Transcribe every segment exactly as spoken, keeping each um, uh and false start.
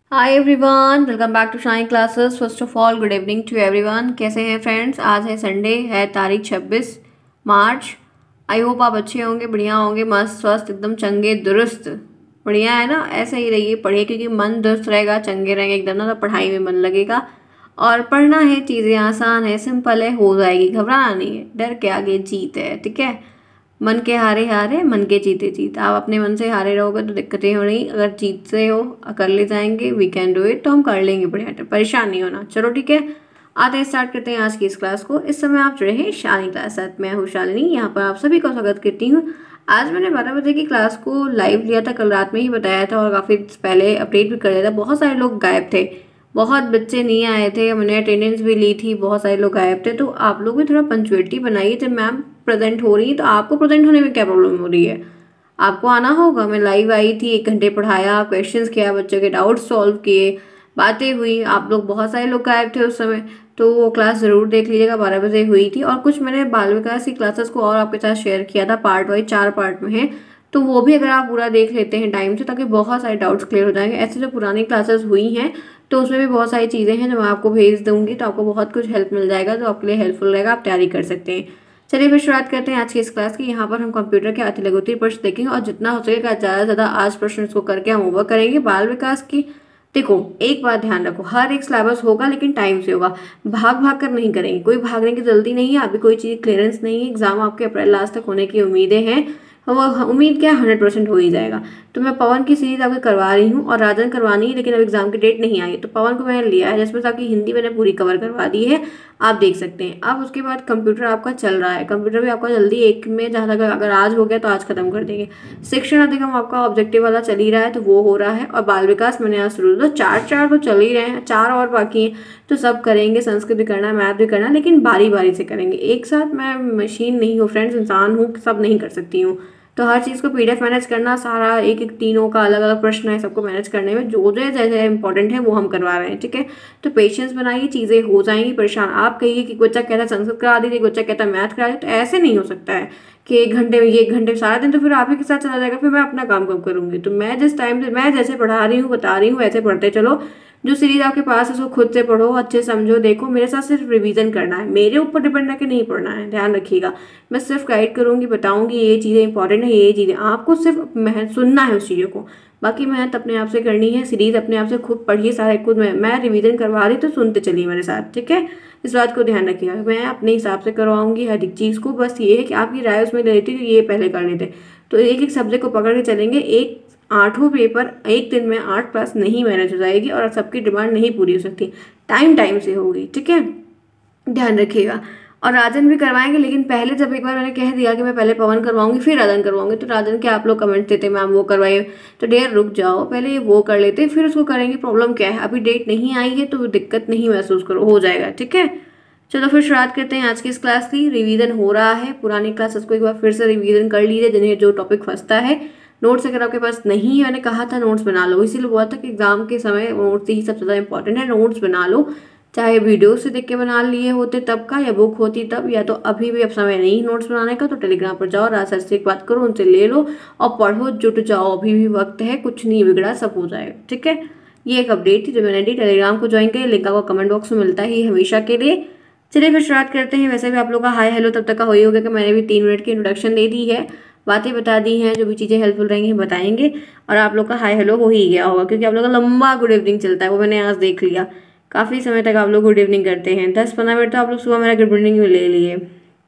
Hi everyone, welcome back to Shine Classes. First of all good evening to everyone. कैसे हैं friends? आज है Sunday, है तारीख छब्बीस मार्च। आई होप आप अच्छे होंगे, बढ़िया होंगे, मस्त स्वस्थ, एकदम चंगे दुरुस्त। बढ़िया है ना? ऐसे ही रहिए, पढ़िए, क्योंकि मन दुरुस्त रहेगा, चंगे रहेंगे एकदम ना, तो पढ़ाई में मन लगेगा। और पढ़ना है, चीज़ें आसान है, सिंपल है, हो जाएगी, घबराना नहीं है, डर के आगे जीत है। ठीक है? मन के हारे हारे, मन के जीते जीत। आप अपने मन से हारे रहोगे तो दिक्कतें हो रही, अगर जीतते हो, कर ले जाएंगे, वी कैन डू इट, तो हम कर लेंगे, बढ़िया, परेशान नहीं होना। चलो ठीक है, आते स्टार्ट करते हैं आज की इस क्लास को। इस समय आप जुड़े हैं शालिनी क्लास साथ, मैं हूँ शालिनी, यहाँ पर आप सभी को स्वागत करती हूँ। आज मैंने बारह बजे की क्लास को लाइव लिया था, कल रात में ही बताया था, और काफ़ी पहले अपडेट भी कर दिया था। बहुत सारे लोग गायब थे, बहुत बच्चे नहीं आए थे, मैंने अटेंडेंस भी ली थी, बहुत सारे लोग गायब थे। तो आप लोग भी थोड़ा पंचुअलिटी बनाइए। जब मैम प्रेजेंट हो रही है तो आपको प्रेजेंट होने में क्या प्रॉब्लम हो रही है? आपको आना होगा। मैं लाइव आई थी, एक घंटे पढ़ाया, क्वेश्चंस किया, बच्चों के डाउट सॉल्व किए, बातें हुई। आप लोग, बहुत सारे लोग गायब थे उस समय, तो वो क्लास ज़रूर देख लीजिएगा, बारह बजे हुई थी। और कुछ मैंने बाल विकास की क्लासेस को और आपके साथ शेयर किया था, पार्ट वाइज, चार पार्ट में है, तो वो भी अगर आप पूरा देख लेते हैं टाइम से, ताकि बहुत सारे डाउट्स क्लियर हो जाएंगे। ऐसे जो पुरानी क्लासेस हुई हैं तो उसमें भी बहुत सारी चीज़ें हैं जो मैं आपको भेज दूंगी, तो आपको बहुत कुछ हेल्प मिल जाएगा, जो आपके लिए हेल्पफुल रहेगा, आप तैयारी कर सकते हैं। चलिए फिर शुरुआत करते हैं आज की इस क्लास की। यहाँ पर हम कंप्यूटर के अति लघुत्तम प्रश्न देखेंगे, और जितना हो सकेगा ज़्यादा से ज़्यादा आज प्रश्न इसको करके हम ओवर करेंगे। बाल विकास की देखो, एक बात ध्यान रखो, हर एक सिलेबस होगा लेकिन टाइम से होगा, भाग भाग कर नहीं करेंगे। कोई भागने की जल्दी नहीं है, अभी कोई चीज़ क्लियरेंस नहीं है, एग्जाम आपके अप्रैल लास्ट तक होने की उम्मीदें हैं। वो उम्मीद क्या, हंड्रेड परसेंट हो ही जाएगा। तो मैं पवन की सीरीज आपको करवा रही हूँ, और राजन करवानी है, लेकिन अब एग्जाम की डेट नहीं आई, तो पवन को मैंने लिया है, जिसमें से आपकी हिंदी मैंने पूरी कवर करवा दी है, आप देख सकते हैं। अब उसके बाद कंप्यूटर आपका चल रहा है, कंप्यूटर भी आपका जल्दी एक में, जहाँ तक अगर आज हो गया तो आज खत्म कर देंगे। शिक्षण अधिगम आपका ऑब्जेक्टिव वाला चल ही रहा है, तो वो हो रहा है। और बाल विकास मैंने आज शुरू, तो चार चार तो चल ही रहे हैं, चार और बाकी हैं, तो सब करेंगे। संस्कृत भी करना है, मैथ भी करना है, लेकिन बारी बारी से करेंगे एक साथ। मैं मशीन नहीं हूँ फ्रेंड्स, इंसान हूँ, सब नहीं कर सकती हूँ। तो हर चीज़ को पीडीएफ मैनेज करना, सारा एक एक तीनों का अलग अलग प्रश्न है, सबको मैनेज करने में जो जो जैसे इंपॉर्टेंट है वो हम करवा रहे हैं। ठीक है? तो पेशेंस बनाइए, चीज़ें हो जाएंगी। परेशान आप कहिए कि बच्चा कहता है संस्कृत करा दीजिए, बच्चा कहता है मैथ करा दीजिए, तो ऐसे नहीं हो सकता है कि एक घंटे में, ये एक घंटे सारा दिन तो फिर आप ही के साथ चला जाएगा, फिर मैं अपना काम कब करूँगी? तो मैं जिस टाइम से, मैं जैसे पढ़ा रही हूँ, बता रही हूँ, वैसे पढ़ते चलो। जो सीरीज आपके पास है उसको खुद से पढ़ो, अच्छे समझो, देखो। मेरे साथ सिर्फ रिवीजन करना है, मेरे ऊपर डिपेंड है कि नहीं पढ़ना है, ध्यान रखिएगा। मैं सिर्फ गाइड करूंगी, बताऊंगी ये चीज़ें इंपॉर्टेंट है, ये चीज़ें आपको सिर्फ मेहनत सुनना है उस चीज़ों को, बाकी मेहनत अपने आप से करनी है। सीरीज अपने आप से खुद पढ़िए, सारे खुद मैं मैं रिवीजन करवा रही तो सुनते चलिए मेरे साथ। ठीक है? इस बात को ध्यान रखिएगा, मैं अपने हिसाब से करवाऊंगी हर एक चीज़ को। बस ये है कि आपकी राय उसमें ले लेती, ये पहले कर लेते, तो एक एक सब्जेक्ट को पकड़ के चलेंगे। एक आठों पेपर एक दिन में, आठ क्लास नहीं मैनेज हो जाएगी, और सबकी डिमांड नहीं पूरी हो सकती, टाइम टाइम से होगी। ठीक है? ध्यान रखिएगा। और राजन भी करवाएंगे, लेकिन पहले जब एक बार मैंने कह दिया कि मैं पहले पवन करवाऊंगी फिर राजन करवाऊंगी, तो राजन के आप लोग कमेंट देते मैम वो करवाइए, तो डेयर रुक जाओ, पहले वो कर लेते फिर उसको करेंगे। प्रॉब्लम क्या है, अभी डेट नहीं आई है तो दिक्कत नहीं महसूस करो, हो जाएगा। ठीक है? चलो फिर शुरुआत करते हैं आज की इस क्लास की। रिवीजन हो रहा है, पुरानी क्लासेस को एक बार फिर से रिवीजन कर लीजिए, जिन्हें जो टॉपिक फंसता है। नोट्स अगर आपके पास नहीं है, मैंने कहा था नोट्स बना लो, इसीलिए बोला था कि एग्जाम के समय नोट्स ही सबसे ज़्यादा इंपॉर्टेंट है। नोट्स बना लो, चाहे वीडियो से देख के बना लिए होते तब का, या बुक होती तब, या तो अभी भी अब समय नहीं नोट्स बनाने का, तो टेलीग्राम पर जाओ, राज सर से एक बात करो, उनसे ले लो और पढ़ो, जुट जाओ, अभी भी वक्त है, कुछ नहीं बिगड़ा, सब हो जाएगा। ठीक है? ये एक अपडेट थी जो मैंने दी। टेलीग्राम को ज्वाइन करिए, लिंक आपको कमेंट बॉक्स में मिलता ही हमेशा के लिए। चलिए फिर शुरुआत करते हैं। वैसे भी आप लोग का हाय हेलो तब तक का हो ही होगा कि मैंने भी तीन मिनट की इंट्रोडक्शन दे दी है, बातें बता दी हैं, जो भी चीज़ें हेल्पफुल रहेंगी बताएंगे, और आप लोग का हाय हेलो हो ही गया होगा, क्योंकि आप लोग का लंबा गुड इवनिंग चलता है, वो मैंने आज देख लिया। काफ़ी समय तक आप लोग गुड इवनिंग करते हैं, दस पंद्रह मिनट तो आप लोग सुबह मेरा गुड इवनिंग में ले लिए।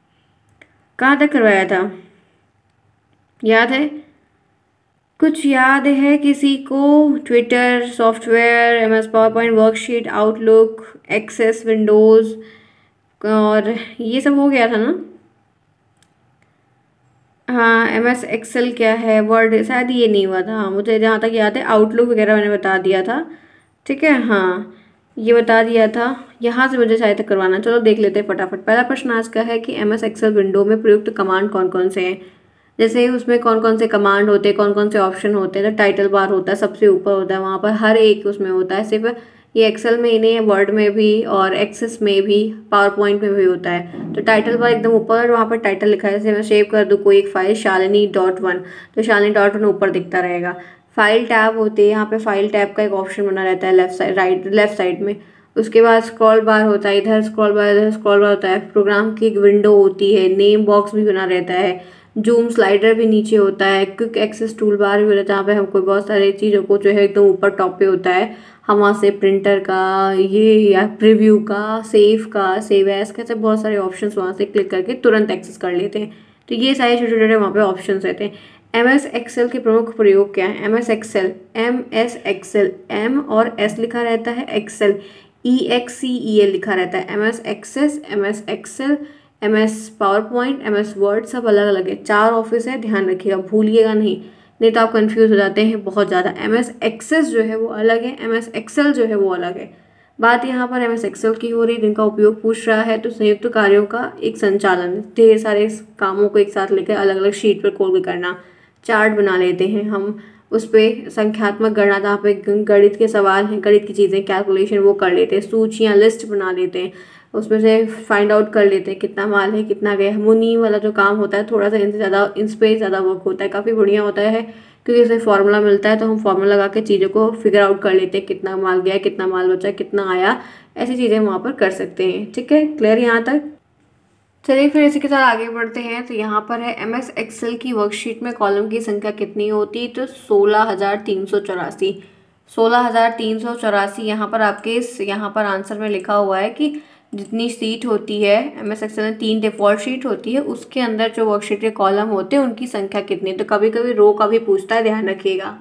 कहाँ तक करवाया था, याद है? कुछ याद है किसी को? Twitter, software, M S PowerPoint, worksheet, Outlook, Access, Windows, और ये सब हो गया था ना? हाँ, एम एस एक्सेल क्या है, वर्ड, शायद ये नहीं हुआ था। हाँ, मुझे जहाँ तक याद है आउटलुक वगैरह मैंने बता दिया था। ठीक है? हाँ, ये बता दिया था। यहाँ से मुझे शायद तक करवाना, चलो देख लेते हैं फटाफट। पहला प्रश्न आज का है कि एम एस एक्सेल विंडो में प्रयुक्त कमांड कौन कौन से हैं, जैसे उसमें कौन कौन से कमांड होते हैं, कौन कौन से ऑप्शन होते हैं। तो टाइटल बार होता है, सबसे ऊपर होता है, वहाँ पर हर एक उसमें होता है। सिर्फ ये एक्सेल में ही नहीं है, वर्ड में भी और एक्सेस में भी, पावर पॉइंट में भी होता है। तो टाइटल बार एकदम ऊपर, वहाँ पर टाइटल लिखा है। जैसे मैं सेव कर दूँ कोई एक फाइल, शालिनी डॉट वन, तो शालिनी डॉट वन ऊपर दिखता रहेगा। फाइल टैब होती है, यहाँ पे फाइल टैब का एक ऑप्शन बना रहता है left side right left side में। उसके बाद स्क्रॉल बार होता है, इधर स्क्रॉल बार इधर स्क्रॉल बार होता है। प्रोग्राम की एक विंडो होती है, नेम बॉक्स भी बना रहता है, जूम स्लाइडर भी नीचे होता है, क्विक एक्सेस टूल बार भी रहता है, जहाँ पे हमको बहुत सारी चीज़ों को जो है एकदम ऊपर टॉप पे होता है, हम वहाँ से प्रिंटर का ये या प्रीव्यू का, सेव का, सेव एज कैसे बहुत सारे ऑप्शंस वहाँ से क्लिक करके तुरंत एक्सेस कर लेते हैं। तो ये सारे छोटे छोटे वहाँ पे ऑप्शंस रहते हैं। एम एस एक्सेल के प्रमुख प्रयोग क्या है? M S Excel, M S Excel, M और एस लिखा रहता है, Excel E X C E L लिखा रहता है। M S Access, M S Excel, M S PowerPoint, M S Word सब अलग अलग है। चार ऑफिस है, ध्यान रखिएगा, भूलिएगा नहीं, नहीं तो आप कंफ्यूज हो जाते हैं बहुत ज़्यादा। एम एस एक्सेस जो है वो अलग है, एम एस एक्सेल जो है वो अलग है। बात यहाँ पर एम एस एक्सेल की हो रही है, जिनका उपयोग पूछ रहा है। तो संयुक्त कार्यों का एक संचालन, ढेर सारे कामों को एक साथ लेकर अलग अलग शीट पर खोल के करना। चार्ट बना लेते हैं हम, उस पर संख्यात्मक गणना, जहाँ पे गणित के सवाल हैं, गणित की चीज़ें, कैलकुलेशन वो कर लेते हैं। सूचियाँ, लिस्ट बना लेते हैं, उसमें से फाइंड आउट कर लेते हैं कितना माल है, कितना गया। मुनी वाला जो काम होता है थोड़ा सा इनसे ज़्यादा, इन पर ज़्यादा वर्क होता है, काफ़ी बढ़िया होता है, क्योंकि इसमें फार्मूला मिलता है, तो हम फार्मूला लगा के चीज़ों को फिगर आउट कर लेते हैं, कितना माल गया, कितना माल बचा, कितना आया, ऐसी चीज़ें वहाँ पर कर सकते हैं। ठीक है, क्लियर यहाँ तक? चलिए फिर इसी के साथ आगे बढ़ते हैं। तो यहाँ पर है एम एस एक्सेल की वर्कशीट में कॉलम की संख्या कितनी होती है? तो सोलह हज़ार तीन सौ चौरासी सोलह हज़ार तीन सौ चौरासी यहाँ पर आपके इस यहाँ पर आंसर में लिखा हुआ है कि जितनी सीट होती है एम एस एक्सेल में, तीन डिफ़ॉल्ट शीट होती है, उसके अंदर जो वर्कशीट के कॉलम होते हैं उनकी संख्या कितनी। तो कभी कभी रो का भी पूछता है, ध्यान रखिएगा।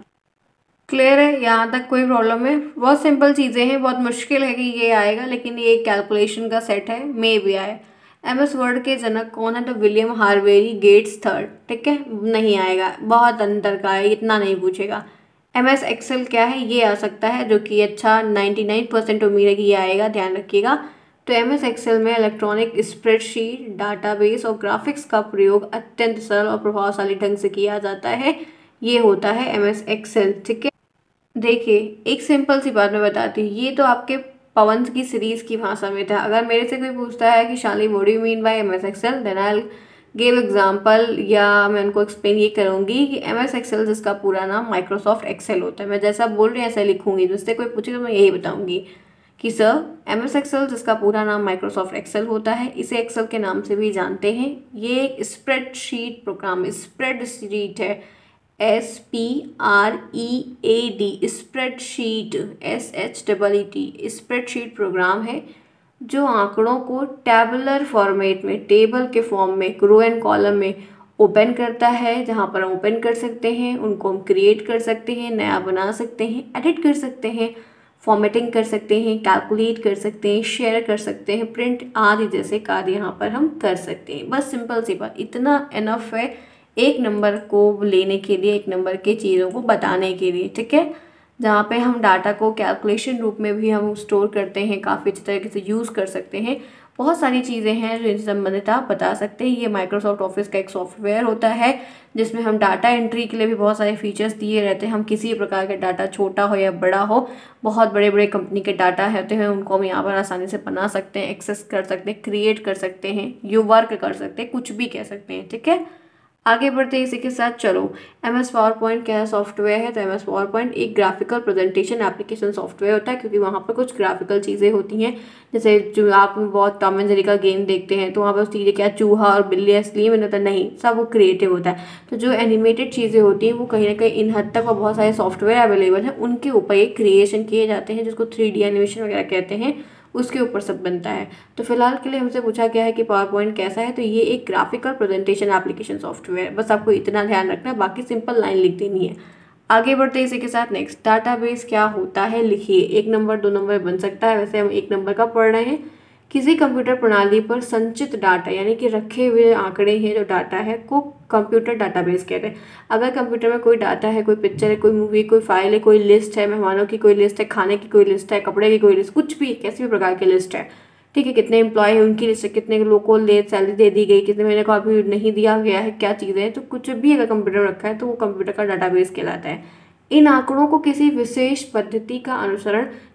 क्लियर है यहाँ तक? कोई प्रॉब्लम है? बहुत सिंपल चीज़ें हैं, बहुत मुश्किल है कि ये आएगा, लेकिन ये एक कैलकुलेशन का सेट है, मे भी आए। एम एस वर्ड के जनक कौन है? तो विलियम हार्वेरी गेट्स थर्ड। ठीक है, नहीं आएगा, बहुत अंतर का है, इतना नहीं पूछेगा। एम एस एक्सेल क्या है? ये आ सकता है, जो कि अच्छा निन्यानवे परसेंट उम्मीद है कि ये आएगा, ध्यान रखिएगा। तो एम एस एक्सेल में इलेक्ट्रॉनिक स्प्रेडशीट, डाटाबेस और ग्राफिक्स का प्रयोग अत्यंत सरल और प्रभावशाली ढंग से किया जाता है, ये होता है एम एस एक्सेल। ठीक है, देखिए एक सिंपल सी बात मैं बताती हूँ, ये तो आपके पवन की सीरीज की भाषा में था। अगर मेरे से कोई पूछता है कि शाली what do you mean by M S Excel, then I give example, या मैं उनको एक्सप्लेन ये करूँगी कि एम एस एक्सेल जिसका पूरा नाम माइक्रोसॉफ्ट एक्सेल होता है, मैं जैसा बोल रही हूँ ऐसा लिखूंगी, जिससे कोई पूछे तो मैं यही बताऊंगी कि सर एम एस एक्सेल जिसका पूरा नाम माइक्रोसॉफ्ट एक्सेल होता है, इसे एक्सेल के नाम से भी जानते हैं। ये एक स्प्रेडशीट प्रोग्राम, स्प्रेडशीट है, S P R E A D, spreadsheet, S H double E T, spreadsheet program है जो आंकड़ों को टैबुलर फॉर्मेट में, टेबल के फॉर्म में, रो एंड कॉलम में ओपन करता है, जहां पर हम ओपन कर सकते हैं, उनको हम क्रिएट कर सकते हैं, नया बना सकते हैं, एडिट कर सकते हैं, फॉर्मेटिंग कर सकते हैं, कैलकुलेट कर सकते हैं, शेयर कर सकते हैं, प्रिंट आदि जैसे कार्य यहाँ पर हम कर सकते हैं। बस सिंपल सी बात, इतना एनफ है एक नंबर को लेने के लिए, एक नंबर के चीज़ों को बताने के लिए। ठीक है, जहाँ पे हम डाटा को कैलकुलेशन रूप में भी हम स्टोर करते हैं, काफ़ी अच्छी तरीके से यूज़ कर सकते हैं। बहुत सारी चीज़ें हैं जो इनसे संबंधित आप बता सकते हैं। ये माइक्रोसॉफ्ट ऑफिस का एक सॉफ्टवेयर होता है जिसमें हम डाटा एंट्री के लिए भी बहुत सारे फीचर्स दिए रहते हैं। हम किसी प्रकार का डाटा, छोटा हो या बड़ा हो, बहुत बड़े बड़े कंपनी के डाटा होते हैं, उनको हम यहाँ पर आसानी से बना सकते हैं, एक्सेस कर सकते हैं, क्रिएट कर सकते हैं, यू वर्क कर सकते हैं, कुछ भी कह सकते हैं। ठीक है, आगे बढ़ते हैं इसी के साथ। चलो, एम एस पावर पॉइंट क्या सॉफ्टवेयर है? तो एम एस पावर पॉइंट एक ग्राफिकल प्रेजेंटेशन एप्लीकेशन सॉफ्टवेयर होता है, क्योंकि वहाँ पर कुछ ग्राफिकल चीज़ें होती हैं। जैसे जो आप बहुत टॉम एंड जेरी का गेम देखते हैं, तो वहाँ पर चीज़ें क्या, चूहा और बिल्ली असली में होता है? नहीं, सब वो क्रिएटिव होता है। तो जो एनिमेटेड चीज़ें होती हैं वो कहीं ना कहीं इन हद तक, और बहुत सारे सॉफ्टवेयर अवेलेबल हैं, उनके ऊपर ये क्रिएशन किए जाते हैं, जिसको थ्री डी एनिमेशन वगैरह कहते हैं, उसके ऊपर सब बनता है। तो फिलहाल के लिए हमसे पूछा गया है कि पावर पॉइंट कैसा है, तो ये एक ग्राफिकल प्रेजेंटेशन एप्लीकेशन सॉफ्टवेयर, बस आपको इतना ध्यान रखना है, बाकी सिंपल लाइन लिख देनी है। आगे बढ़ते हैं इसी के साथ। नेक्स्ट, डाटाबेस क्या होता है? लिखिए, एक नंबर दो नंबर बन सकता है, वैसे हम एक नंबर का पढ़ रहे हैं। किसी कंप्यूटर प्रणाली पर संचित डाटा, यानी कि रखे हुए आंकड़े हैं, जो डाटा है, को कंप्यूटर डाटाबेस कहते हैं। अगर कंप्यूटर में कोई डाटा है, कोई पिक्चर है, कोई मूवी, कोई फाइल है, कोई लिस्ट है, मेहमानों की कोई लिस्ट है, खाने की कोई लिस्ट है, कपड़े की कोई लिस्ट, कुछ भी, किसी भी प्रकार की लिस्ट है, ठीक है, कितने एम्प्लॉय है उनकी लिस्ट है, कितने लोगों को ले सैलरी दे दी गई, कितने महीने को अभी नहीं दिया गया है, क्या चीज़ें हैं, तो कुछ भी अगर कंप्यूटर में रखा है तो वो कंप्यूटर का डाटाबेस कहलाता है। इन आंकड़ों को किसी विशेष पद्धति का अनुसरण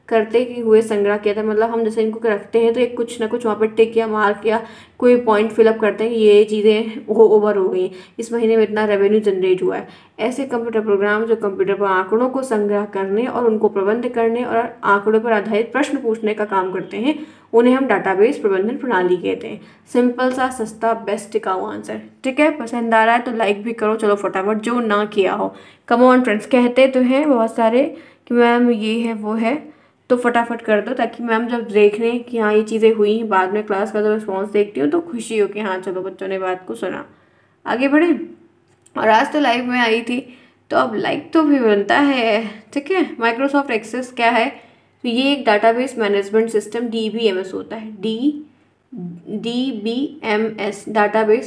करते हुए संग्रह किया था। मतलब हम जैसे इनको रखते हैं तो एक कुछ ना कुछ वहाँ पर टिक या मार्क या कोई पॉइंट फिलअप करते हैं, ये चीज़ें वो ओवर हो गई, इस महीने में इतना रेवेन्यू जनरेट हुआ है। ऐसे कंप्यूटर प्रोग्राम जो कंप्यूटर पर आंकड़ों को संग्रह करने और उनको प्रबंध करने और आंकड़ों पर आधारित प्रश्न पूछने का काम करते हैं, उन्हें हम डाटाबेस प्रबंधन प्रणाली कहते हैं। सिंपल सा, सस्ता, बेस्ट, टिकाऊ आंसर। ठीक है, पसंद आ रहा है तो लाइक भी करो। चलो फटाफट, जो ना किया हो। कम ऑन फ्रेंड्स, कहते तो हैं बहुत सारे कि मैम ये है वो है, तो फटाफट कर दो ताकि मैम जब देख लें कि हाँ ये चीज़ें हुई हैं, बाद में क्लास का जब रिस्पॉन्स देखती हूँ तो खुशी हो कि हाँ चलो बच्चों ने बात को सुना। आगे बढ़े। और आज तो लाइव में आई थी तो अब लाइक तो भी बनता है। ठीक है, माइक्रोसॉफ्ट एक्सेस क्या है? तो ये एक database management system, D B M S होता है। D D B M S, database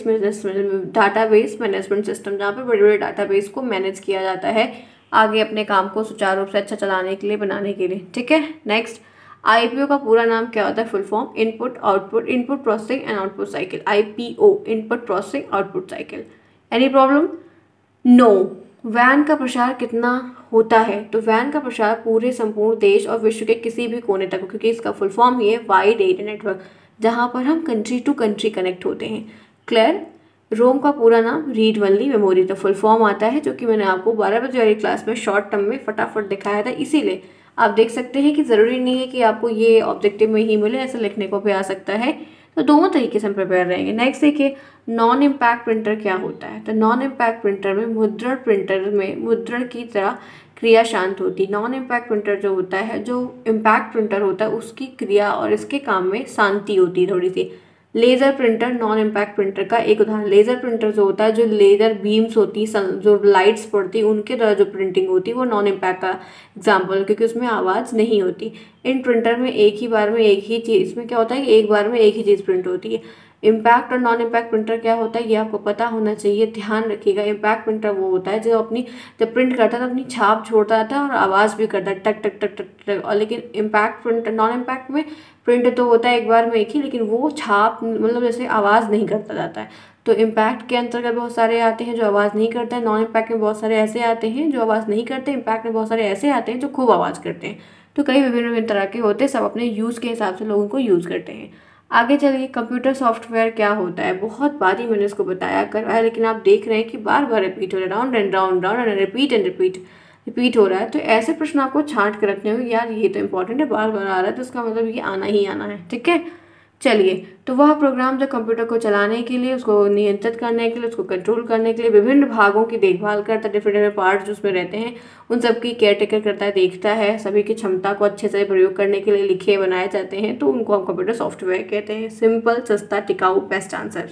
database management system, जहाँ पे बड़े बड़े डाटाबेस को मैनेज किया जाता है आगे अपने काम को सुचारू रूप से अच्छा चलाने के लिए, बनाने के लिए। ठीक है, नेक्स्ट, आई पी ओ का पूरा नाम क्या होता है? Full form, input output input processing and output cycle. I P O, input processing output cycle. Any problem? No. वैन का प्रसार कितना होता है? तो वैन का प्रसार पूरे संपूर्ण देश और विश्व के किसी भी कोने तक, क्योंकि इसका फुल फॉर्म ही है वाइड एरिया नेटवर्क, जहाँ पर हम कंट्री टू कंट्री कनेक्ट होते हैं। क्लियर? रोम का पूरा नाम रीड ओनली मेमोरी, तो फुल फॉर्म आता है, जो कि मैंने आपको बारह बजे वाली क्लास में शॉर्ट टर्म में फटाफट दिखाया था। इसीलिए आप देख सकते हैं कि ज़रूरी नहीं है कि आपको ये ऑब्जेक्टिव में ही मिले, ऐसे लिखने को भी आ सकता है। तो दोनों तरीके से हम प्रिपेयर रहेंगे। नेक्स्ट देखिए, नॉन इम्पैक्ट प्रिंटर क्या होता है? तो नॉन इम्पैक्ट प्रिंटर में मुद्रण प्रिंटर में मुद्रण की तरह क्रिया शांत होती है। नॉन इम्पैक्ट प्रिंटर जो होता है, जो इम्पैक्ट प्रिंटर होता है, उसकी क्रिया और इसके काम में शांति होती है थोड़ी सी। Laser printer non impact printer का एक उदाहरण। लेज़र प्रिंटर जो होता है, जो लेज़र बीम्स होती है, जो लाइट्स पड़ती है, उनके द्वारा जो प्रिंटिंग होती है वो नॉन इम्पैक्ट का एग्जाम्पल, क्योंकि उसमें आवाज़ नहीं होती। इन प्रिंटर में एक ही बार में एक ही चीज़, इसमें क्या होता है कि एक बार में एक ही चीज़ प्रिंट होती है। इम्पैक्ट और नॉन इम्पैक्ट प्रिंटर क्या होता है ये आपको पता होना चाहिए, ध्यान रखिएगा। इम्पैक्ट प्रिंटर वो होता है जो अपनी जब प्रिंट करता है तो अपनी छाप छोड़ता रहता है और आवाज़ भी करता है, टक टक टक टक टक। और लेकिन इम्पैक्ट प्रिंटर, नॉन इम्पैक्ट में प्रिंट तो होता है एक बार में एक ही, लेकिन वो छाप मतलब जैसे आवाज़ नहीं करता जाता है। तो इम्पैक्ट के अंतर्गत बहुत सारे आते हैं जो आवाज़ नहीं करते हैं, नॉन इम्पैक्ट में बहुत सारे ऐसे आते हैं जो आवाज़ नहीं करते, इम्पैक्ट में बहुत सारे ऐसे आते हैं जो खूब आवाज़ करते हैं। तो कई विभिन्न विभिन्न तरह के होते हैं, सब अपने यूज़ के हिसाब से लोगों को यूज़ करते हैं। आगे चलिए, कंप्यूटर सॉफ्टवेयर क्या होता है? बहुत बार ही मैंने इसको बताया करवाया, लेकिन आप देख रहे हैं कि बार बार रिपीट हो रहा है, round and round round and repeat and repeat repeat हो रहा है। तो ऐसे प्रश्न आपको छांट कर रखने होंगे, यार ये तो इंपॉर्टेंट है, बार बार आ रहा है तो इसका मतलब ये आना ही आना है। ठीक है, चलिए, तो वह प्रोग्राम जो कंप्यूटर को चलाने के लिए, उसको नियंत्रित करने के लिए, उसको कंट्रोल करने के लिए विभिन्न भागों की देखभाल करता है, डिफरेंट डिफरेंट पार्ट्स जो उसमें रहते हैं उन सब की केयर टेकर करता है, देखता है, सभी की क्षमता को अच्छे से प्रयोग करने के लिए लिखे बनाए जाते हैं, तो उनको हम कंप्यूटर सॉफ्टवेयर कहते हैं। सिंपल, सस्ता, टिकाऊ, बेस्ट आंसर।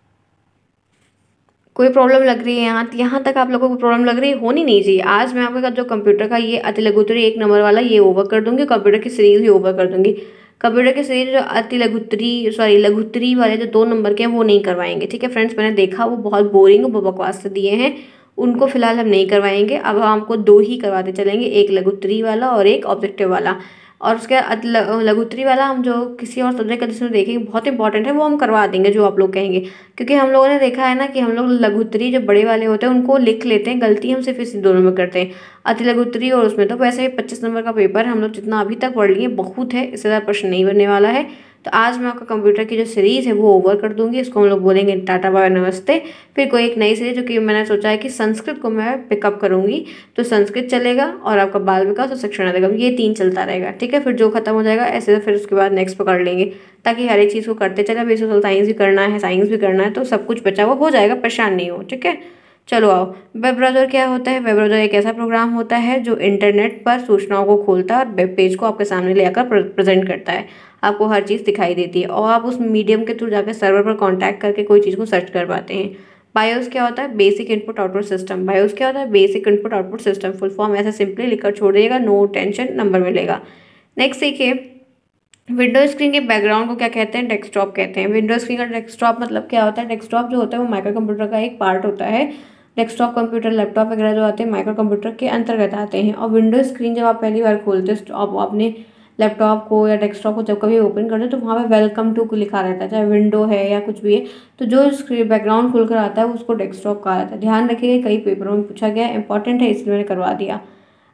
कोई प्रॉब्लम लग रही है यहाँ यहाँ तक? आप लोगों को प्रॉब्लम लग रही है? होनी नहीं चाहिए। आज मैं आपका जो कंप्यूटर का ये अति लघुत्तरी एक नंबर वाला ये ओवर कर दूंगी, कंप्यूटर की सीरीज भी ओवर कर दूंगी। कंप्यूटर की सीरीज जो अति लघुत्तरी सॉरी लघुत्तरी वाले जो दो नंबर के हैं वो नहीं करवाएंगे। ठीक है फ्रेंड्स, मैंने देखा वो बहुत बोरिंग और बकवास से दिए हैं, उनको फिलहाल हम नहीं करवाएंगे। अब हम आपको दो ही करवाते चलेंगे, एक लघुत्तरी वाला और एक ऑब्जेक्टिव वाला। और उसके लघुत्तरी वाला हम जो किसी और सब्जेक्ट का जिसमें देखेंगे बहुत इंपॉर्टेंट है वो हम करवा देंगे जो आप लोग कहेंगे, क्योंकि हम लोगों ने देखा है ना कि हम लोग लघुत्तरी जो बड़े वाले होते हैं उनको लिख लेते हैं, गलती हम सिर्फ इसी दोनों में करते हैं, अति लघुत्तरी और उसमें। तो वैसे पच्चीस नंबर का पेपर हम लोग जितना अभी तक पढ़ लिए बहुत है, इससे ज़्यादा प्रश्न नहीं बनने वाला है। तो आज मैं आपका कंप्यूटर की जो सीरीज़ है वो ओवर कर दूंगी, इसको हम लोग बोलेंगे टाटा बाय नमस्ते। फिर कोई एक नई सीरीज जो कि मैंने सोचा है कि संस्कृत को मैं पिकअप करूंगी, तो संस्कृत चलेगा और आपका बाल विकास और शिक्षण आएगा, ये तीन चलता रहेगा। ठीक है, फिर जो खत्म हो जाएगा ऐसे फिर उसके बाद नेक्स्ट पकड़ लेंगे, ताकि हर एक चीज़ को करते चले। अभी सोशल साइंस भी करना है, साइंस भी करना है, तो सब कुछ बचा हुआ हो जाएगा, परेशान नहीं हो। ठीक है, चलो आओ। वेब ब्राउज़र क्या होता है? वेब ब्राउज़र एक ऐसा प्रोग्राम होता है जो इंटरनेट पर सूचनाओं को खोलता है और वेब पेज को आपके सामने ले आकर प्रेजेंट करता है, आपको हर चीज़ दिखाई देती है और आप उस मीडियम के थ्रू जाकर सर्वर पर कांटेक्ट करके कोई चीज़ को सर्च कर पाते हैं। बायोस क्या होता है? Basic input output system. BIOS क्या होता है? Basic input output system. Full form ऐसे सिंपली लिखकर छोड़ दिएगा, नो टेंशन, नंबर मिलेगा। नेक्स्ट देखिए, विंडो स्क्रीन के बैकग्राउंड को क्या कहते हैं? डेस्कटॉप कहते हैं। विंडो स्क्रीन का डेस्कटॉप मतलब क्या होता है? डेस्कटॉप जो होता है वो माइक्रो कंप्यूटर का एक पार्ट होता है। डेस्कटॉप कंप्यूटर, लैपटॉप वगैरह जो आते हैं माइक्रो कंप्यूटर के अंतर्गत आते हैं। और विंडो स्क्रीन जब आप पहली बार खोलते हो आप अपने लैपटॉप को या डेस्कटॉप को जब कभी ओपन करते हो तो वहाँ पे वेलकम टू लिखा रहता है, चाहे विंडो है या कुछ भी है, तो जो स्क्रीन बैकग्राउंड खुलकर आता है उसको डेस्कटॉप कहा जाता है। ध्यान रखिएगा, कई पेपरों में पूछा गया है, इंपॉर्टेंट है इसलिए मैंने करवा दिया।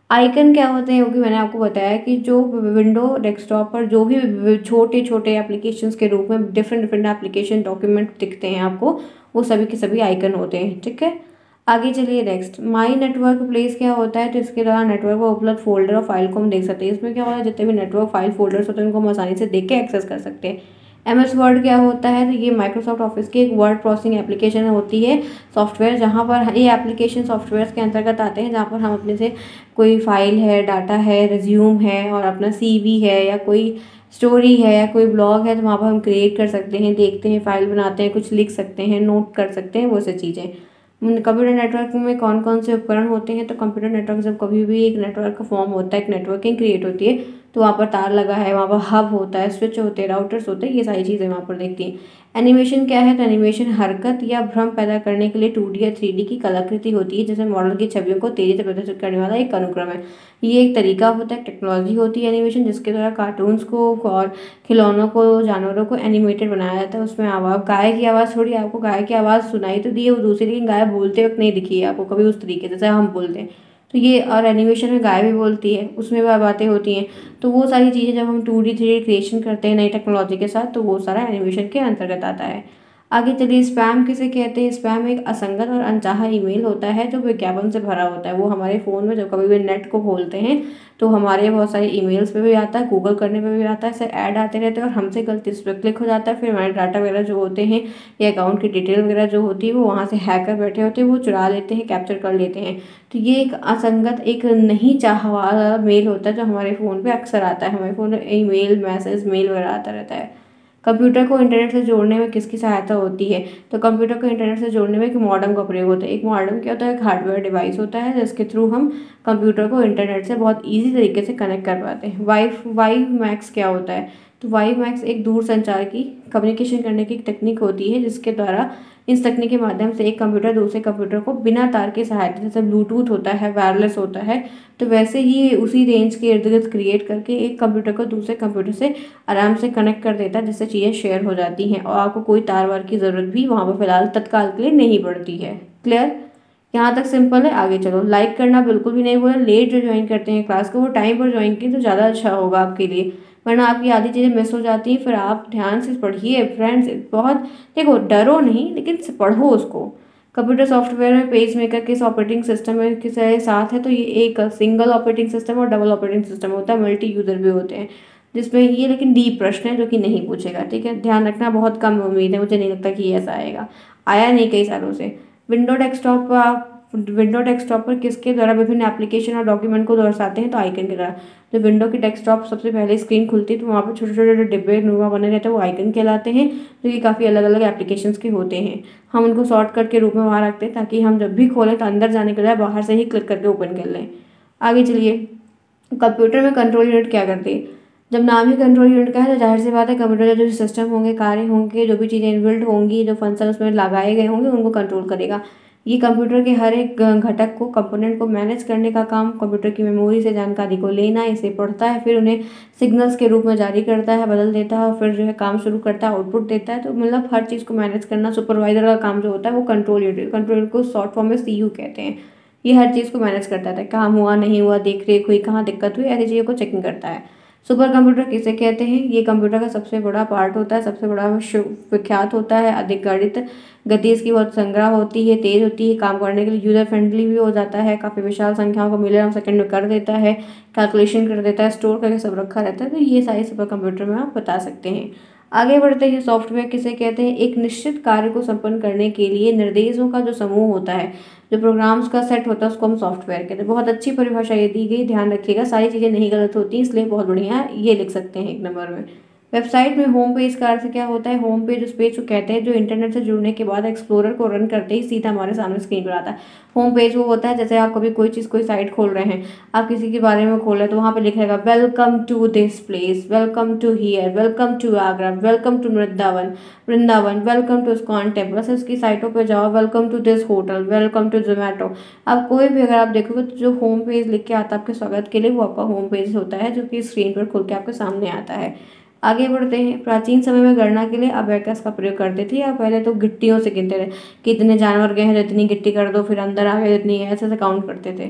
आइकन क्या होते हैं, क्योंकि मैंने आपको बताया कि जो विंडो डेस्कटॉप पर जो भी छोटे छोटे एप्लीकेशंस के रूप में डिफरेंट डिफरेंट एप्लीकेशन डॉक्यूमेंट दिखते हैं आपको, वो सभी के सभी आइकन होते हैं। ठीक है, आगे चलिए नेक्स्ट, माई नेटवर्क प्लेस क्या होता है, तो इसके द्वारा नेटवर्क पर उपलब्ध फोल्डर और फाइल को हम देख सकते हैं। इसमें क्या होता है, जितने भी नेटवर्क फाइल फोल्डर्स होते हैं उनको हम आसानी से देख के एक्सेस कर सकते हैं। एम एस वर्ड क्या होता है, तो ये माइक्रोसॉफ्ट ऑफिस की एक वर्ड प्रोसेसिंग एप्लीकेशन होती है, सॉफ्टवेयर, जहाँ पर ये एप्लीकेशन सॉफ्टवेयर के अंतर्गत आते हैं, जहाँ पर हम अपने से कोई फाइल है, डाटा है, रिज्यूम है और अपना सी वी है या कोई स्टोरी है या कोई ब्लॉग है, तो वहाँ पर हम क्रिएट कर सकते हैं, देखते हैं, फाइल बनाते हैं, कुछ लिख सकते हैं, नोट कर सकते हैं, वो सब चीज़ें। कंप्यूटर नेटवर्क में कौन कौन से उपकरण होते हैं, तो कंप्यूटर नेटवर्क जब कभी भी एक नेटवर्क का फॉर्म होता है, एक नेटवर्किंग क्रिएट होती है, तो वहाँ पर तार लगा है, वहाँ पर हब होता है, स्विच होते हैं, राउटर्स होते हैं, ये सारी चीज़ें वहाँ पर देखती हैं। एनिमेशन क्या है, तो एनिमेशन हरकत या भ्रम पैदा करने के लिए टू डी या थ्री डी की कलाकृति होती है, जैसे मॉडल की छवियों को तेजी से प्रदर्शित करने वाला एक अनुक्रम है। ये एक तरीका होता है, टेक्नोलॉजी होती है एनिमेशन, जिसके द्वारा कार्टून्स को और खिलौनों को, जानवरों को एनिमेटेड बनाया जाता है। उसमें आवाज़, गाय की आवाज़, थोड़ी आपको गाय की आवाज़ सुनाई तो दी है वो दूसरी, लेकिन गाय बोलते वक्त नहीं दिखी है आपको कभी उस तरीके से जैसे हम बोलते हैं। तो ये, और एनिमेशन में गाय भी बोलती है, उसमें भी बातें होती हैं। तो वो सारी चीज़ें जब हम two D three D creation करते हैं नई टेक्नोलॉजी के साथ, तो वो सारा एनिमेशन के अंतर्गत आता है। आगे चलिए, स्पैम किसे कहते हैं। स्पैम एक असंगत और अनचाहा ईमेल होता है जो विज्ञापन से भरा होता है। वो हमारे फ़ोन में जब कभी भी नेट को खोलते हैं तो हमारे बहुत सारे ईमेल्स पे भी आता है, गूगल करने पे भी आता है, ऐसे ऐड आते रहते हैं और हमसे गलती उस पर क्लिक हो जाता है। फिर हमारे डाटा वगैरह जो होते हैं या अकाउंट की डिटेल वगैरह जो होती है वो वहाँ से हैकर बैठे होते हैं, वो चुरा लेते हैं, कैप्चर कर लेते हैं। तो ये एक असंगत, एक नहीं चाहा वाला मेल होता है जो हमारे फ़ोन पर अक्सर आता है। हमारे फ़ोन में ई मेल, मैसेज, मेल वगैरह आता रहता है। कंप्यूटर को इंटरनेट से जोड़ने में किसकी सहायता होती है, तो कंप्यूटर को इंटरनेट से जोड़ने में एक मॉडेम का प्रयोग होता है। एक मॉडेम क्या होता है, एक हार्डवेयर डिवाइस होता है जिसके थ्रू हम कंप्यूटर को इंटरनेट से बहुत इजी तरीके से कनेक्ट कर पाते हैं। वाई वाई मैक्स क्या होता है, तो वाई मैक्स एक दूर संचार की कम्युनिकेशन करने की एक तकनीक होती है जिसके द्वारा, इस तकनीक के माध्यम से एक कंप्यूटर दूसरे कंप्यूटर को बिना तार की सहायता, जैसे ब्लूटूथ होता है, वायरलेस होता है, तो वैसे ही उसी रेंज के इर्द गिर्द क्रिएट करके एक कंप्यूटर को दूसरे कंप्यूटर से आराम से कनेक्ट कर देता है, जिससे चीज़ें शेयर हो जाती हैं और आपको कोई तार वार की ज़रूरत भी वहाँ पर फिलहाल तत्काल के लिए नहीं पड़ती है। क्लियर, यहाँ तक सिंपल है। आगे चलो, लाइक करना बिल्कुल भी नहीं बोला। लेट जो ज्वाइन करते हैं क्लास को वो टाइम पर ज्वाइन करें तो ज़्यादा अच्छा होगा आपके लिए, वरना आपकी आधी चीज़ें मिस हो जाती हैं। फिर आप ध्यान से पढ़िए फ्रेंड्स, बहुत देखो, डरो नहीं लेकिन पढ़ो उसको। कंप्यूटर सॉफ्टवेयर में पेज मेकर किस ऑपरेटिंग सिस्टम में किसके साथ है, तो ये एक सिंगल ऑपरेटिंग सिस्टम और डबल ऑपरेटिंग सिस्टम होता है, मल्टी यूज़र भी होते हैं जिसमें ये, लेकिन डीप प्रश्न है जो कि नहीं पूछेगा। ठीक है, ध्यान रखना, बहुत कम उम्मीद है, मुझे नहीं लगता कि ऐसा आएगा, आया नहीं कई सालों से। विंडो डेस्कटॉप पर आप विंडो डेस्कटॉप पर किसके द्वारा विभिन्न एप्लीकेशन और डॉक्यूमेंट को दर्शाते हैं, तो आइकन के द्वारा। तो विंडो की डेस्कटॉप सबसे पहले स्क्रीन खुलती है तो वहाँ पर छोटे छोटे डिब्बे नुमा बने रहते हैं, वो आइकन कहलाते हैं, जो कि काफ़ी अलग अलग एप्लीकेशंस के होते हैं। हम उनको शॉर्टकट के रूप में वहाँ रखते हैं ताकि हम जब भी खोलें तो अंदर जाने के लिए बाहर से ही क्लिक करके ओपन कर लें। आगे चलिए, कंप्यूटर में कंट्रोल यूनिट क्या करती है। जब नाम ही कंट्रोल यूनिट का है तो जाहिर सी बात है कंप्यूटर जो सिस्टम होंगे, कार्य होंगे, जो भी चीज़ें इनबिल्ट होंगी, जो फंक्शन उसमें लगाए गए होंगे, उनको कंट्रोल करेगा। ये कंप्यूटर के हर एक घटक को, कंपोनेंट को मैनेज करने का काम, कंप्यूटर की मेमोरी से जानकारी को लेना, इसे पढ़ता है, फिर उन्हें सिग्नल्स के रूप में जारी करता है, बदल देता है और फिर जो है काम शुरू करता है, आउटपुट देता है। तो मतलब हर चीज़ को मैनेज करना, सुपरवाइजर का काम जो होता है वो कंट्रोल यूनिट, कंट्रोल यूनिट को शॉर्ट फॉर्म में सी यू कहते हैं। ये हर चीज़ को मैनेज करता था, काम हुआ नहीं हुआ, देख रेख हुई, कहाँ दिक्कत हुई, ऐसी चीज़ों को चेकिंग करता है। सुपर कंप्यूटर किसे कहते हैं, ये कंप्यूटर का सबसे बड़ा पार्ट होता है, सबसे बड़ा विख्यात होता है, अधिक गणित गति इसकी बहुत संग्रह होती है, तेज होती है, काम करने के लिए यूजर फ्रेंडली भी हो जाता है, काफ़ी विशाल संख्याओं को मिलियन सेकंड में कर देता है, कैलकुलेशन कर देता है, स्टोर करके सब रखा रहता है। तो ये सारे सुपर कंप्यूटर में आप बता सकते हैं। आगे बढ़ते हैं, सॉफ्टवेयर किसे कहते हैं, एक निश्चित कार्य को संपन्न करने के लिए निर्देशों का जो समूह होता है, जो प्रोग्राम्स का सेट होता है, उसको हम सॉफ्टवेयर कहते हैं। बहुत अच्छी परिभाषा ये दी गई, ध्यान रखिएगा, सारी चीज़ें नहीं गलत होती, इसलिए बहुत बढ़िया ये लिख सकते हैं एक नंबर में। वेबसाइट में होम पेज का अर्थ क्या होता है, होम पेज उस पेज को कहते हैं जो इंटरनेट से जुड़ने के बाद एक्सप्लोरर को रन करते ही सीधा हमारे सामने स्क्रीन पर आता है। होम पेज वो होता है जैसे आप कभी कोई चीज़, कोई साइट खोल रहे हैं, आप किसी के बारे में खोल रहे हैं तो वहाँ पे लिखेगा welcome to this place, welcome to here, welcome to Agra, welcome to Vrindavan Vrindavan welcome to ISKCON temple. बस उसकी साइटों पर जाओ, welcome to this hotel, welcome to Zomato. अब कोई भी अगर आप देखोगे तो जो होम पेज लिख के आता है आपके स्वागत के लिए, वो आपका होम पेज होता है जो कि स्क्रीन पर खुल के आपके सामने आता है। आगे बढ़ते हैं, प्राचीन समय में गणना के लिए अबेकस का प्रयोग करते थे, या पहले तो गिट्टियों से गिनते थे कि इतने जानवर गए हैं तो इतनी गिट्टी कर दो, फिर अंदर आ गए इतनी, ऐसे ऐसे काउंट करते थे।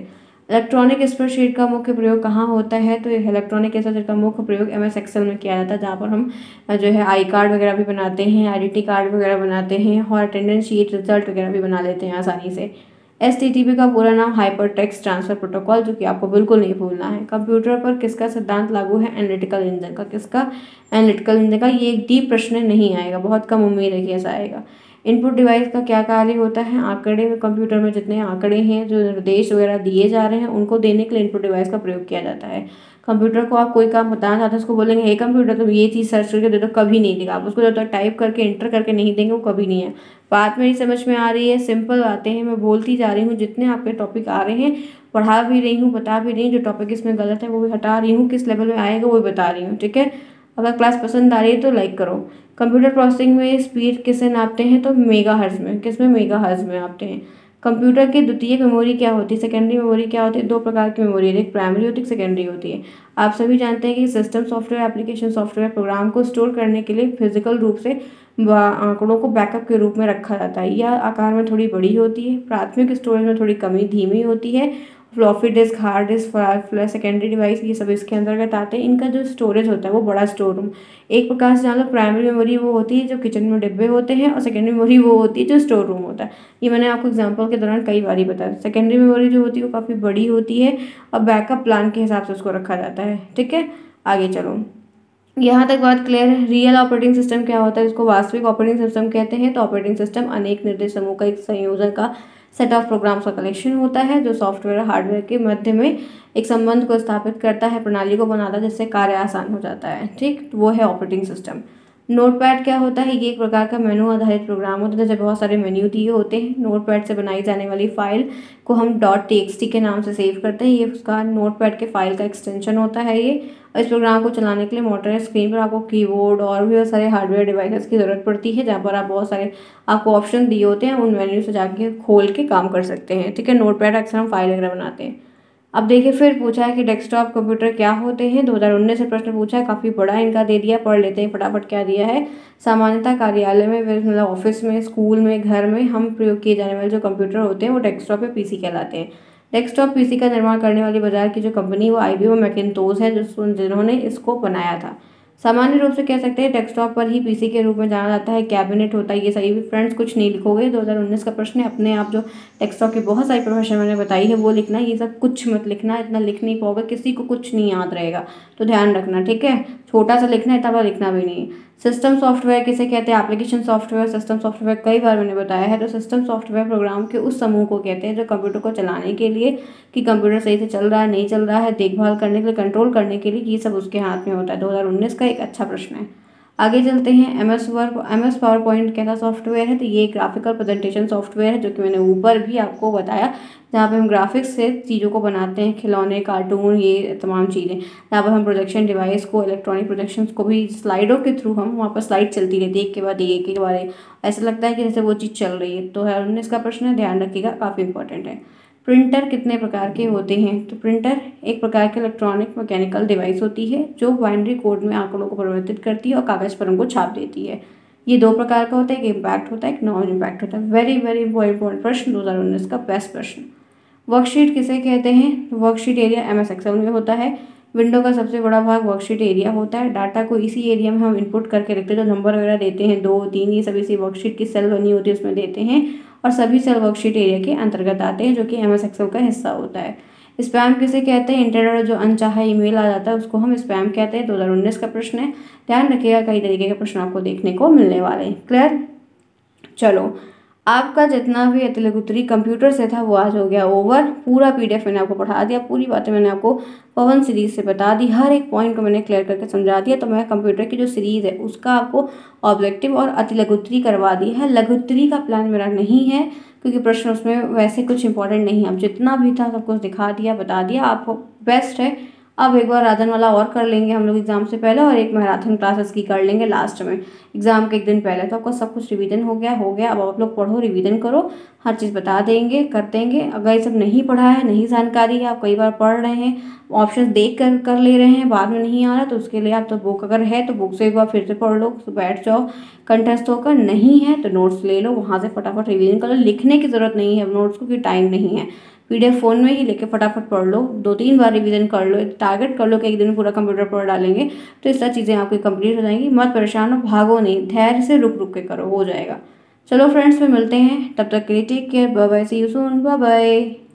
इलेक्ट्रॉनिक स्प्रेडशीट का मुख्य प्रयोग कहाँ होता है? तो इलेक्ट्रॉनिक स्प्रेडशीट का मुख्य प्रयोग एम एस एक्सेल में किया जाता है, जहाँ पर हम जो है आई कार्ड वगैरह भी बनाते हैं, आईडेंटिटी कार्ड वगैरह बनाते हैं और अटेंडेंस शीट, रिजल्ट वगैरह भी बना लेते हैं आसानी से। एस टी टी पी का पूरा नाम हाइपर टेक्स्ट ट्रांसफर प्रोटोकॉल, जो कि आपको बिल्कुल नहीं भूलना है। कंप्यूटर पर किसका सिद्धांत लागू है? एनालिटिकल इंजन का। किसका? एनालिटिकल इंजन का। ये एक डीप प्रश्न नहीं आएगा, बहुत कम उम्मीद है कि ऐसा आएगा। इनपुट डिवाइस का क्या कार्य होता है? आंकड़े में कंप्यूटर में जितने आंकड़े हैं, जो निर्देश वगैरह दिए जा रहे हैं, उनको देने के लिए इनपुट डिवाइस का प्रयोग किया जाता है। कंप्यूटर को आप कोई काम बताना चाहते हैं, उसको बोलेंगे हे कंप्यूटर तुम ये चीज़ सर्च करके दे दो, कभी नहीं देगा। आप उसको जब तक टाइप करके इंटर करके नहीं देंगे वो कभी नहीं है। बात मेरी समझ में आ रही है? सिंपल बातें हैं, मैं बोलती जा रही हूँ, जितने आपके टॉपिक आ रहे हैं पढ़ा भी रही हूँ, बता भी रही हूँ। जो टॉपिक इसमें गलत है वो भी हटा रही हूँ, किस लेवल में आएगा वो भी बता रही हूँ, ठीक है। अगर क्लास पसंद आ रही है तो लाइक करो। कंप्यूटर प्रोसेसिंग में स्पीड किससे नापते हैं? तो मेगाहर्ट्ज में। किस में? मेगाहर्ट्ज में नापते हैं। कंप्यूटर की द्वितीयक मेमोरी क्या होती है? सेकेंडरी मेमोरी क्या होती है? दो प्रकार की मेमोरी है, एक प्राइमरी होती है, एक सेकेंडरी होती है। आप सभी जानते हैं कि system software, application software, program को स्टोर करने के लिए फिजिकल रूप से आंकड़ों को बैकअप के रूप में रखा जाता है। यह आकार में थोड़ी बड़ी होती है, प्राथमिक स्टोरेज में थोड़ी कमी धीमी होती है। Floppy disk, hard disk, flash, secondary device, ये सब इसके अंतर्गत आते हैं। इनका जो स्टोरेज होता है वो बड़ा स्टोर रूम। एक प्रकार से जान लो प्राइमरी मेमोरी वो होती है जो किचन में डिब्बे होते हैं, और सेकेंडरी मेमोरी वो होती है जो स्टोर रूम होता है। ये मैंने आपको एग्जांपल के दौरान कई बार ही बताया। सेकेंडरी मेमोरी जो होती है वो काफ़ी बड़ी होती है और बैकअप प्लान के हिसाब से उसको रखा जाता है, ठीक है। आगे चलो, यहाँ तक बात क्लियर है। रियल ऑपरेटिंग सिस्टम क्या होता है? इसको वास्तविक ऑपरेटिंग सिस्टम कहते हैं। तो ऑपरेटिंग सिस्टम अनेक निर्देश समूह का एक संयोजन का सेट ऑफ प्रोग्राम्स का कलेक्शन होता है, जो सॉफ्टवेयर हार्डवेयर के मध्य में एक संबंध को स्थापित करता है, प्रणाली को बनाता है, जिससे कार्य आसान हो जाता है, ठीक। तो वो है ऑपरेटिंग सिस्टम। नोटपैड क्या होता है? ये एक प्रकार का मेनू आधारित प्रोग्राम होता है, जैसे बहुत सारे मेन्यू दिए होते हैं। नोटपैड से बनाई जाने वाली फाइल को हम डॉट टी एक्स टी के नाम से सेव करते हैं। ये उसका नोटपैड के फाइल का एक्सटेंशन होता है ये। और इस प्रोग्राम को चलाने के लिए मॉनिटर स्क्रीन पर आपको कीबोर्ड और भी बहुत सारे हार्डवेयर डिवाइसेस की ज़रूरत पड़ती है, जहाँ पर आप बहुत सारे आपको ऑप्शन दिए होते हैं, उन मेन्यू से जाके खोल के काम कर सकते हैं, ठीक है। नोटपैड अक्सर हम फाइल वगैरह बनाते हैं। अब देखिए फिर पूछा है कि डेस्कटॉप कंप्यूटर क्या होते हैं। दो हज़ार उन्नीस से प्रश्न पूछा है, काफ़ी बड़ा इनका दे दिया, पढ़ लेते हैं फटाफट। क्या दिया है? सामान्यतः कार्यालय में, मतलब ऑफिस में, स्कूल में, घर में हम प्रयोग किए जाने वाले जो कंप्यूटर होते हैं वो डेस्कटॉप या पीसी कहलाते हैं। डेस्कटॉप पीसी का निर्माण करने वाली बाजार की जो कंपनी वो आई बी एम और मैकिन्टोश है, जो जिन्होंने इसको बनाया था। सामान्य रूप से कह सकते हैं डेस्कटॉप पर ही पीसी के रूप में जाना जाता है। कैबिनेट होता है, ये सही भी फ्रेंड्स, कुछ नहीं लिखोगे। दो हज़ार उन्नीस का प्रश्न है, अपने आप जो डेस्कटॉप की बहुत सारी प्रोफेशन मैंने बताई है वो लिखना, ये सब कुछ मत लिखना, इतना लिख नहीं पाओगे, किसी को कुछ नहीं याद रहेगा, तो ध्यान रखना, ठीक है। छोटा सा लिखना है, इतना बड़ा लिखना भी नहीं। सिस्टम सॉफ्टवेयर किसे कहते हैं? एप्लीकेशन सॉफ्टवेयर, सिस्टम सॉफ्टवेयर कई बार मैंने बताया है। तो सिस्टम सॉफ्टवेयर प्रोग्राम के उस समूह को कहते हैं जो कंप्यूटर को चलाने के लिए, कि कंप्यूटर सही से चल रहा है नहीं चल रहा है, देखभाल करने के लिए, कंट्रोल करने के लिए, ये सब उसके हाथ में होता है। दो हज़ार उन्नीस का एक अच्छा प्रश्न है। आगे चलते हैं। M S Word M S PowerPoint कैसा सॉफ्टवेयर है? तो ये ग्राफिकल प्रेजेंटेशन सॉफ्टवेयर है, जो कि मैंने ऊपर भी आपको बताया, जहाँ पे हम ग्राफिक्स से चीज़ों को बनाते हैं, खिलौने, कार्टून, ये तमाम चीज़ें। यहाँ पर हम प्रोजेक्शन डिवाइस को, इलेक्ट्रॉनिक प्रोजेक्शंस को भी स्लाइडों के थ्रू, हम वहाँ पर स्लाइड चलती रहती है एक के बाद एक, एक के बाद एक, ऐसा लगता है कि जैसे वो चीज़ चल रही है। तो है उन्नीस का प्रश्न है, ध्यान रखिएगा, काफ़ी इंपॉर्टेंट है। प्रिंटर कितने प्रकार के होते हैं? तो प्रिंटर एक प्रकार की इलेक्ट्रॉनिक मैकेनिकल डिवाइस होती है, जो बाइनरी कोड में आंकड़ों को परिवर्तित करती है और कागज़ पर उनको छाप देती है। ये दो प्रकार का होता है, एक इम्पैक्ट होता है, एक नॉन इम्पैक्ट होता है। वेरी वेरी इंपॉर्टेंट प्रश्न, दो हज़ार उन्नीस का बेस्ट प्रश्न। वर्कशीट किसे कहते हैं? Worksheet area M S Excel में होता है। विंडो का सबसे बड़ा भाग वर्कशीट एरिया होता है। डाटा को इसी एरिया में हम इनपुट करके रखते हैं, जो नंबर वगैरह देते हैं, दो तीन, ये सभी इसी वर्कशीट की सेल बनी होती है उसमें देते हैं, और सभी सेल वर्कशीट एरिया के अंतर्गत आते हैं, जो कि एम एस एक्सेल का हिस्सा होता है। स्पैम किसे कहते हैं? इंटरनेट जो अनचाहा ईमेल आ जाता है उसको हम स्पैम कहते हैं। दो हज़ार उन्नीस का प्रश्न है, ध्यान रखिएगा, कई तरीके के प्रश्न आपको देखने को मिलने वाले हैं। क्लियर? चलो, आपका जितना भी अतिलघुत्री कंप्यूटर से था वो आज हो गया ओवर। पूरा पीडीएफ मैंने आपको पढ़ा दिया, पूरी बातें मैंने आपको पवन सीरीज से बता दी, हर एक पॉइंट को मैंने क्लियर करके समझा दिया। तो मैं कंप्यूटर की जो सीरीज है उसका आपको ऑब्जेक्टिव और अतिलघुत्री करवा दी है। लघुत्री का प्लान मेरा नहीं है, क्योंकि प्रश्न उसमें वैसे कुछ इंपॉर्टेंट नहीं है। अब जितना भी था सब कुछ दिखा दिया, बता दिया, आपको बेस्ट है। अब एक बार राजन वाला और कर लेंगे हम लोग एग्जाम से पहले, और एक मैराथन क्लासेस की कर लेंगे लास्ट में एग्जाम के एक दिन पहले। तो आपका सब कुछ रिवीजन हो गया हो गया अब आप लोग पढ़ो, रिवीजन करो, हर चीज़ बता देंगे, कर देंगे। अगर ये सब नहीं पढ़ा है, नहीं जानकारी है, आप कई बार पढ़ रहे हैं, ऑप्शन देख कर कर ले रहे हैं, बाद में नहीं आ रहा, तो उसके लिए आप तो बुक अगर है तो बुक से एक बार फिर से पढ़ लो, तो बैठ जाओ कंठस्थ होकर। नहीं है तो नोट्स ले लो, वहाँ से फटाफट रिवीजन कर लो। लिखने की ज़रूरत नहीं है नोट्स को, कि टाइम नहीं है। पीडीएफ फ़ोन में ही लेके फटाफट पढ़ लो, दो तीन बार रिवीजन कर लो, एक टारगेट कर लो कि एक दिन में पूरा कंप्यूटर पढ़ डालेंगे, तो इस तरह चीज़ें आपकी कंप्लीट हो जाएंगी। मत परेशान हो, भागो नहीं, धैर्य से रुक रुक के करो, हो जाएगा। चलो फ्रेंड्स, फिर मिलते हैं, तब तक के लिए take care, bye bye, see you soon, bye bye.